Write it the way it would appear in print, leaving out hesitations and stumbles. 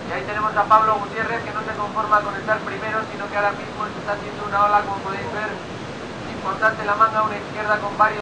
Y ahí tenemos a Pablo Gutiérrez, que no se conforma con estar primero, sino que ahora mismo se está haciendo una ola, como podéis ver, importante en la manga, una izquierda con varios